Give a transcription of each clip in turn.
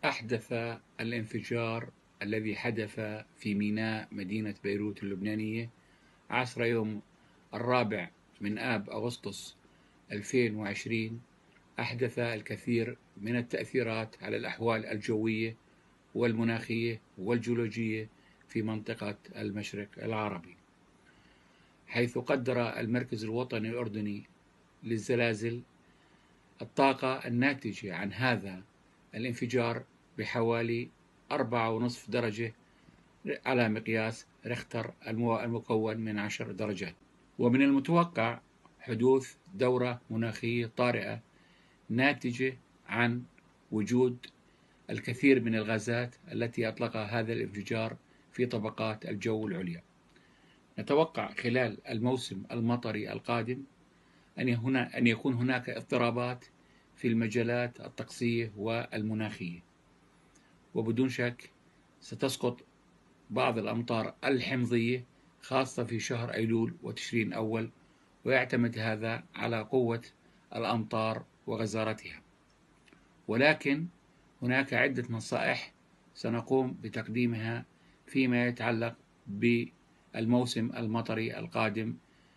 أحدث الانفجار الذي حدث في ميناء مدينة بيروت اللبنانية عصر يوم 4/آب أغسطس 2020 أحدث الكثير من التأثيرات على الأحوال الجوية والمناخية والجيولوجية في منطقة المشرق العربي، حيث قدر المركز الوطني الأردني للزلازل الطاقة الناتجة عن هذا الانفجار بحوالي 4.5 درجة على مقياس ريختر المكون من 10 درجات. ومن المتوقع حدوث دورة مناخية طارئة ناتجة عن وجود الكثير من الغازات التي أطلقها هذا الانفجار في طبقات الجو العليا. نتوقع خلال الموسم المطري القادم أن يكون هناك اضطرابات في المجالات الطقسية والمناخية، وبدون شك ستسقط بعض الأمطار الحمضية خاصة في شهر أيلول وتشرين أول، ويعتمد هذا على قوة الأمطار وغزارتها. ولكن هناك عدة نصائح سنقوم بتقديمها فيما يتعلق بالموسم المطري القادم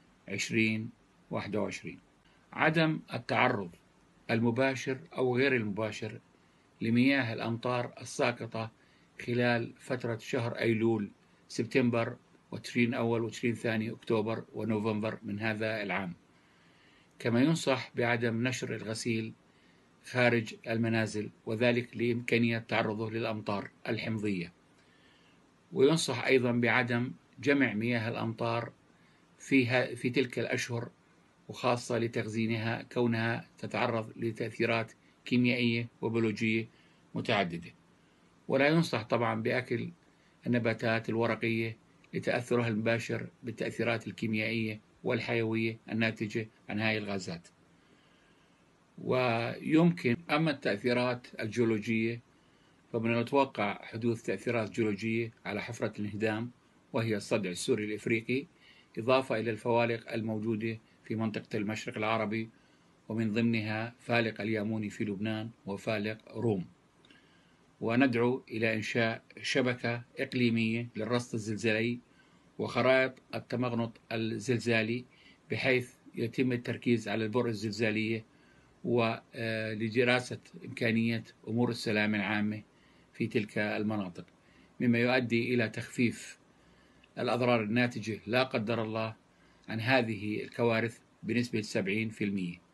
2021. عدم التعرض المباشر أو غير المباشر لمياه الأمطار الساقطة خلال فترة شهر أيلول، سبتمبر وتشرين أول وتشرين ثاني، أكتوبر ونوفمبر من هذا العام. كما ينصح بعدم نشر الغسيل خارج المنازل، وذلك لإمكانية تعرضه للأمطار الحمضية. وينصح أيضا بعدم جمع مياه الأمطار في تلك الأشهر، وخاصة لتخزينها كونها تتعرض لتأثيرات كيميائية وبيولوجية متعددة. ولا ينصح طبعا بأكل النباتات الورقية لتأثرها المباشر بالتأثيرات الكيميائية والحيوية الناتجة عن هذه الغازات. ويمكن أما التأثيرات الجيولوجية فمن المتوقع حدوث تأثيرات جيولوجية على حفرة الانهدام، وهي الصدع السوري الإفريقي، إضافة إلى الفوالق الموجودة في منطقة المشرق العربي، ومن ضمنها فالق الياموني في لبنان وفالق روم. وندعو إلى إنشاء شبكة إقليمية للرصد الزلزالي وخرائط التمغنط الزلزالي، بحيث يتم التركيز على البؤر الزلزالية ولدراسة إمكانية أمور السلامة العامة في تلك المناطق، مما يؤدي إلى تخفيف الأضرار الناتجة لا قدر الله عن هذه الكوارث بنسبة 70%.